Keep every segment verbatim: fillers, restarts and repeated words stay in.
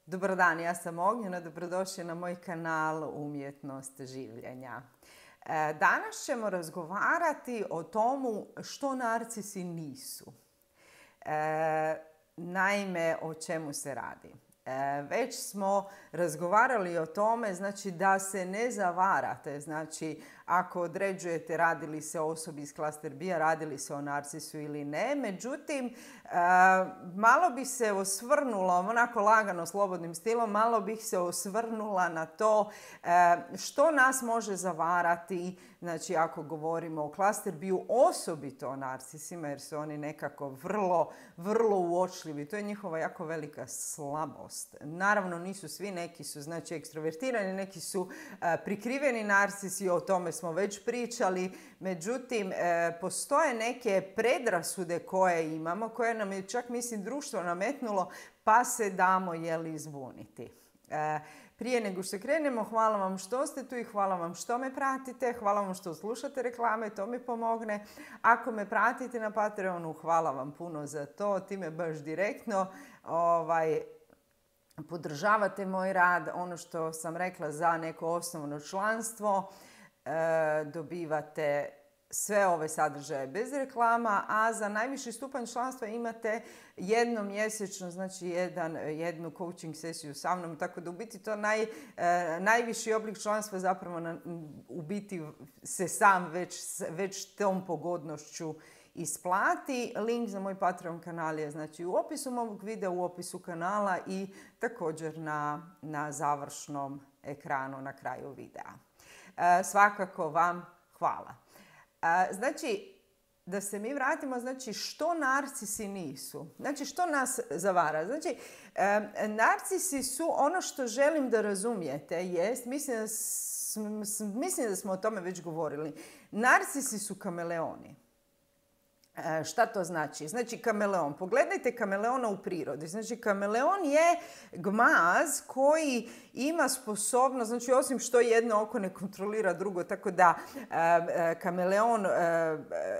Dobar dan, ja sam Ognjena, dobrodošli na moj kanal Umjetnost življenja. Danas ćemo razgovarati o tomu što narcisi nisu. Naime, o čemu se radi. Već smo razgovarali o tome, znači da se ne zavarate, znači ako određujete radi li se o osobi iz klaster B-a, radi li se o narcisu ili ne. Međutim, malo bi se osvrnula, onako lagano, slobodnim stilom, malo bih se osvrnula na to što nas može zavarati, znači ako govorimo o klaster B-u, osobito o narcisima, jer su oni nekako vrlo, vrlo uočljivi. To je njihova jako velika slabost. Naravno, nisu svi, neki su znači ekstrovertirani, neki su prikriveni narcisi, o tome smo već pričali. Međutim, postoje neke predrasude koje imamo, koje nam je čak, mislim, društvo nametnulo, pa se damo jeli izbuniti. Prije nego što krenemo, hvala vam što ste tu i hvala vam što me pratite. Hvala vam što slušate reklame, to mi pomogne. Ako me pratite na Patreonu, hvala vam puno za to. Time baš direktno ovaj, podržavate moj rad. Ono što sam rekla, za neko osnovno članstvo e, dobivate sve ove sadržaje bez reklama, a za najviši stupanj članstva imate jednom mjesečno, znači jedan, jednu coaching sesiju sa mnom, tako da u biti to naj, e, najviši oblik članstva zapravo na, u biti se sam već, već tom pogodnošću isplati. Link za moj Patreon kanal je znači u opisu mog videa, u opisu kanala i također na, na završnom ekranu na kraju videa. E, svakako vam hvala. Znači, da se mi vratimo, znači što narcisi nisu? Znači, što nas zavara? Znači, narcisi su, ono što želim da razumijete jest, mislim da, mislim da smo o tome već govorili, narcisi su kameleoni. Šta to znači? Znači kameleon. Pogledajte kameleona u prirodi. Znači kameleon je gmaz koji ima sposobnost, znači osim što jedno oko ne kontrolira drugo, tako da e, kameleon e, e,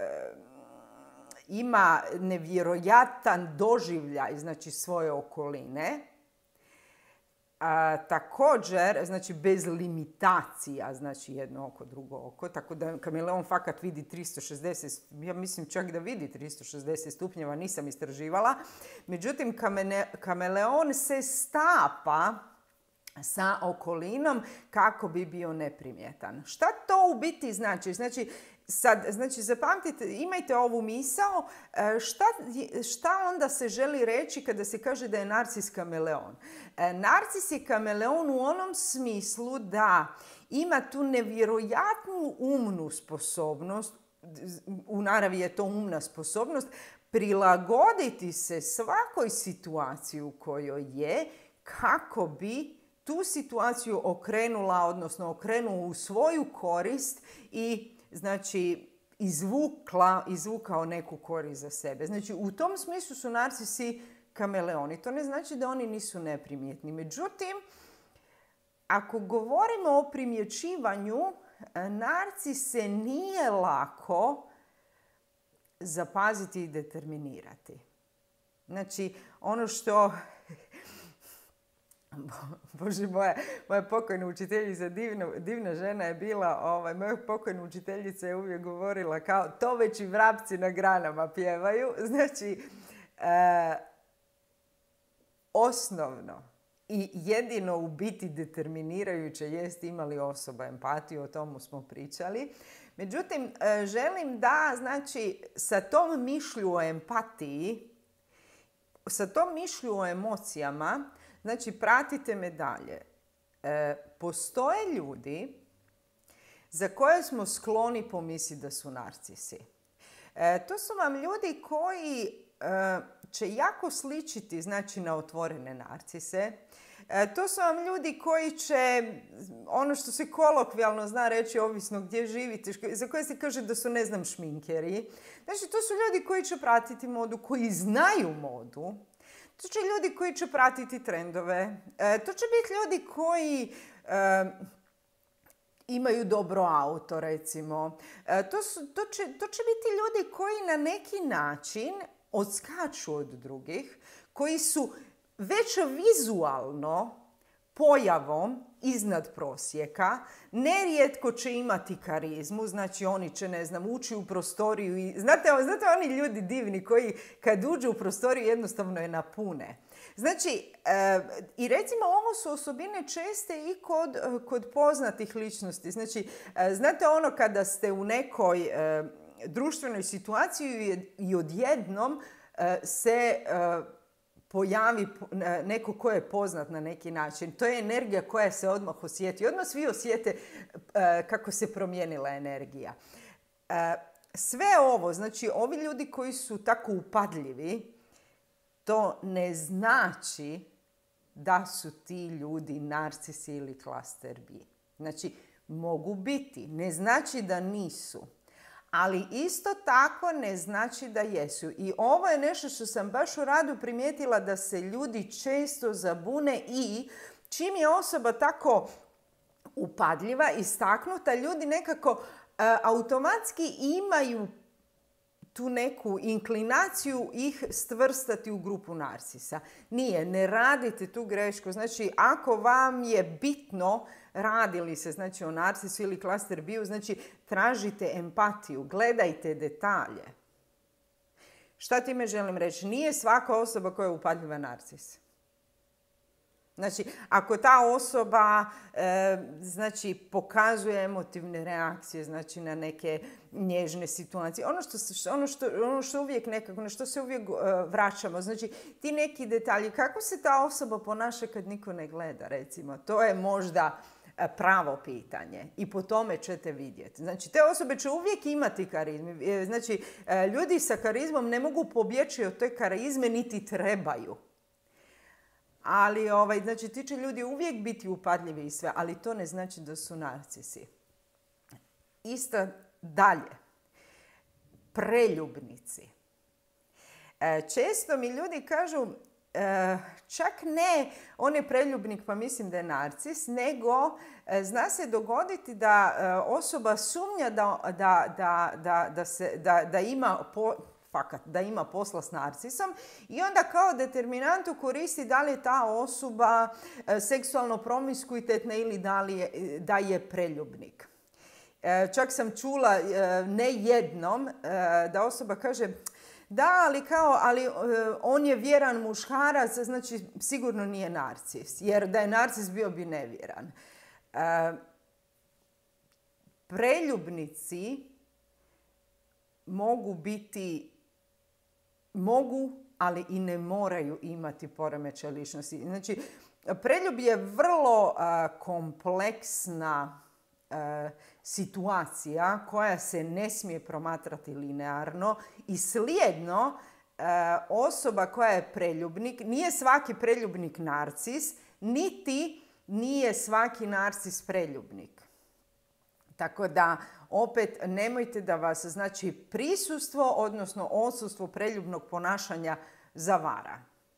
ima nevjerojatan doživljaj, znači svoje okoline. A, također, znači bez limitacija, znači jedno oko, drugo oko, tako da kameleon fakat vidi tristo šezdeset, ja mislim čak da vidi tristo šezdeset stupnjeva, nisam istraživala. Međutim, kamene, kameleon se stapa sa okolinom kako bi bio neprimjetan. Šta to u biti znači? Znači, sad, znači zapamtite, imajte ovu misao, šta, šta onda se želi reći kada se kaže da je narcis kameleon? Narcis je kameleon u onom smislu da ima tu nevjerojatnu umnu sposobnost, u naravi je to umna sposobnost, prilagoditi se svakoj situaciji u kojoj je kako bi tu situaciju okrenula, odnosno okrenuo u svoju korist i znači izvukla, izvukao neku korist za sebe. Znači u tom smislu su narcisi kameleoni. To ne znači da oni nisu neprimjetni. Međutim, ako govorimo o primjećivanju, narcise nije lako zapaziti i determinirati. Znači ono što... Bože moja, moja pokojna učiteljica, divna, divna žena je bila, ovaj, moja pokojna učiteljica je uvijek govorila kao to već i vrapci na granama pjevaju. Znači, e, osnovno i jedino u biti determinirajuće jest ima li osoba empatiju, o tomu smo pričali. Međutim, e, želim da, znači, sa tom mišlju o empatiji, sa tom mišlju o emocijama, znači, pratite me dalje. E, postoje ljudi za koje smo skloni pomisliti da su narcisi. E, to su vam ljudi koji e, će jako sličiti, znači, na otvorene narcise. E, to su vam ljudi koji će, ono što se kolokvijalno zna reći, ovisno gdje živite, za koje se kaže da su, ne znam, šminkeri. Znači, to su ljudi koji će pratiti modu, koji znaju modu. To će ljudi koji će pratiti trendove. E, to će biti ljudi koji e, imaju dobro auto, recimo. E, to, su, to, će, to će biti ljudi koji na neki način odskaču od drugih, koji su već vizualno pojavom iznad prosjeka, nerijetko će imati karizmu, znači oni će, ne znam, ući u prostoriju i znate, znate oni ljudi divni koji kad uđu u prostoriju jednostavno je napune. Znači, e, i recimo ovo su osobine česte i kod, kod poznatih ličnosti. Znači, e, znate ono kada ste u nekoj e, društvenoj situaciji i odjednom e, se e, pojavi neko ko je poznat na neki način. To je energija koja se odmah osjeti. Odmah svi osjete e, kako se promijenila energija. E, sve ovo, znači ovi ljudi koji su tako upadljivi, to ne znači da su ti ljudi narcisi ili klaster B. Znači, mogu biti. Ne znači da nisu. Ali isto tako ne znači da jesu. I ovo je nešto što sam baš u radu primijetila da se ljudi često zabune i čim je osoba tako upadljiva, istaknuta, ljudi nekako uh, automatski imaju tu neku inklinaciju ih stvrstati u grupu narcisa. Nije, ne radite tu grešku. Znači, ako vam je bitno radi li se znači o narcisu ili klaster B-u, znači tražite empatiju, gledajte detalje. Šta time želim reći? Nije svaka osoba koja je upadljiva narcis. Znači, ako ta osoba e, znači, pokazuje emotivne reakcije, znači na neke nježne situacije, ono što, ono što, ono što uvijek nekako, na što se uvijek uh, vraćamo, znači ti neki detalji, kako se ta osoba ponaša kad niko ne gleda, recimo, to je možda pravo pitanje i po tome ćete vidjeti. Znači, te osobe će uvijek imati karizmu. Znači, ljudi sa karizmom ne mogu pobjeći od te karizme, niti trebaju. Ali, ovaj, znači, ti će ljudi uvijek biti upadljivi i sve, ali to ne znači da su narcisi. Isto dalje. Preljubnici. Često mi ljudi kažu, čak ne on je preljubnik pa mislim da je narcis, nego zna se dogoditi da osoba sumnja da, da, da, da, da, se, da, da ima po, fakat, da ima posla s narcisom i onda kao determinantu koristi da li je ta osoba seksualno promiskuitetna ili da, li je, da je preljubnik. Čak sam čula ne jednom da osoba kaže da, ali kao, ali uh, on je vjeran muškarac, znači sigurno nije narcis, jer da je narcis bio bi nevjeran. Uh, preljubnici mogu biti, mogu, ali i ne moraju imati poremećaj ličnosti. Znači, preljub je vrlo uh, kompleksna uh, situacija koja se ne smije promatrati linearno i slijedno e, osoba koja je preljubnik, nije svaki preljubnik narcis, niti nije svaki narcis preljubnik. Tako da, opet, nemojte da vas, znači, prisustvo, odnosno odsustvo preljubnog ponašanja zavara.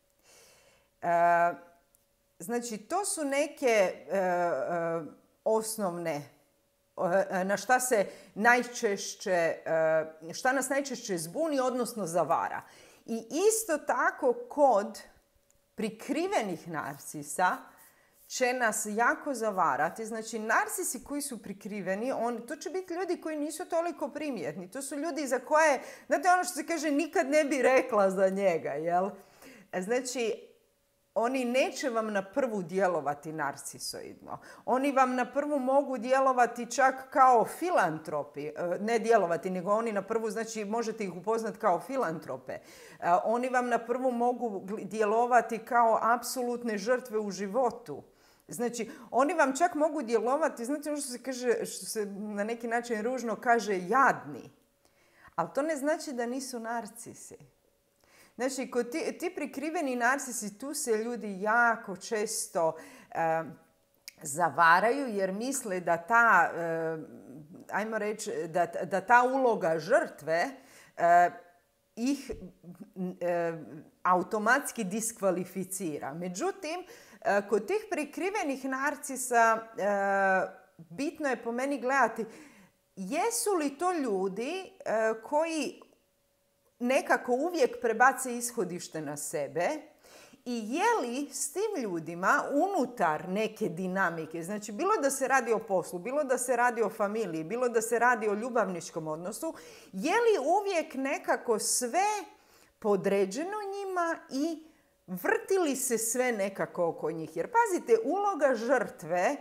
E, znači, to su neke e, e, osnovne na šta se najčešće, šta nas najčešće zbuni, odnosno zavara. I isto tako kod prikrivenih narcisa će nas jako zavarati. Znači, narcisi koji su prikriveni, on, to će biti ljudi koji nisu toliko primjetni. To su ljudi za koje, znate ono što se kaže, nikad ne bi rekla za njega, jel? Znači, oni neće vam na prvu djelovati narcisoidno. Oni vam na prvu mogu djelovati čak kao filantropi. Ne djelovati, nego oni na prvu, znači možete ih upoznati kao filantrope. Oni vam na prvu mogu djelovati kao apsolutne žrtve u životu. Znači, oni vam čak mogu djelovati, znate ono što se kaže, što se na neki način ružno kaže, jadni. Ali to ne znači da nisu narcisi. Znači, kod ti, ti prikriveni narcisi, tu se ljudi jako često e, zavaraju jer misle da ta, e, ajmo reći, da, da ta uloga žrtve e, ih e, automatski diskvalificira. Međutim, e, kod tih prikrivenih narcisa e, bitno je po meni gledati jesu li to ljudi e, koji nekako uvijek prebace ishodište na sebe i je li s tim ljudima unutar neke dinamike, znači bilo da se radi o poslu, bilo da se radi o familiji, bilo da se radi o ljubavničkom odnosu, je li uvijek nekako sve podređeno njima i vrti li se sve nekako oko njih. Jer pazite, uloga žrtve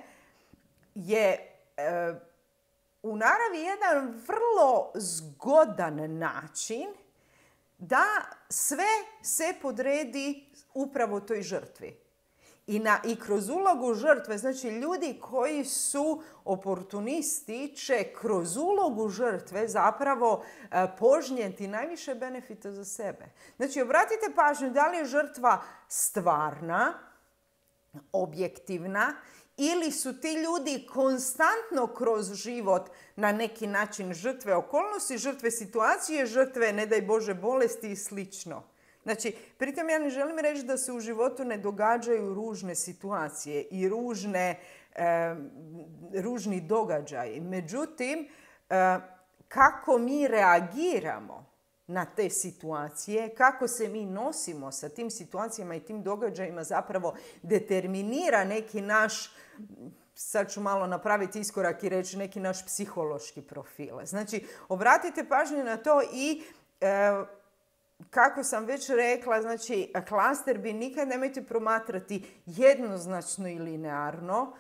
je e, u naravi jedan vrlo zgodan način da sve se podredi upravo toj žrtvi. I, na, I kroz ulogu žrtve, znači ljudi koji su oportunisti će kroz ulogu žrtve zapravo e, požnjeti najviše benefita za sebe. Znači, obratite pažnju da li je žrtva stvarna, objektivna, ili su ti ljudi konstantno kroz život na neki način žrtve okolnosti, žrtve situacije, žrtve, ne daj Bože, bolesti i slično. Znači, pritom ja ne želim reći da se u životu ne događaju ružne situacije i ružne, e, ružni događaji. Međutim, e, kako mi reagiramo na te situacije, kako se mi nosimo sa tim situacijama i tim događajima zapravo determinira neki naš, sad ću malo napraviti iskorak i reći, neki naš psihološki profil. Znači, obratite pažnju na to i e, kako sam već rekla, znači, klaster bi nikad nemojte promatrati jednoznačno i linearno,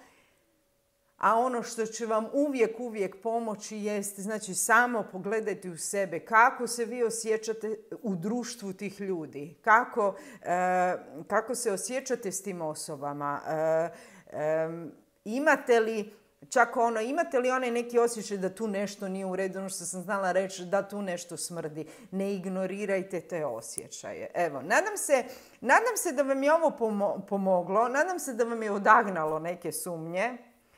a ono što će vam uvijek, uvijek pomoći jest, znači, samo pogledajte u sebe kako se vi osjećate u društvu tih ljudi, kako, e, kako se osjećate s tim osobama, e, e, imate li Čak ono, imate li onaj neki osjećaj da tu nešto nije u redu, ono što sam znala reći, da tu nešto smrdi. Ne ignorirajte te osjećaje. Evo, nadam se, nadam se da vam je ovo pomoglo, nadam se da vam je odagnalo neke sumnje.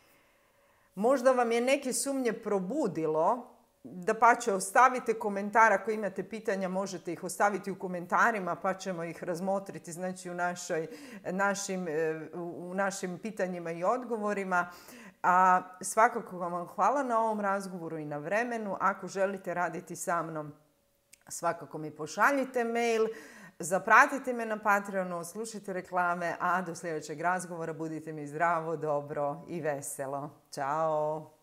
Možda vam je neke sumnje probudilo. Dapače, ostavite komentar, ako imate pitanja možete ih ostaviti u komentarima pa ćemo ih razmotriti, znači u, našoj, našim, u našim pitanjima i odgovorima. A svakako vam hvala na ovom razgovoru i na vremenu. Ako želite raditi sa mnom, svakako mi pošaljite mail, zapratite me na Patreonu, slušajte reklame, a do sljedećeg razgovora budite mi zdravo, dobro i veselo. Ćao!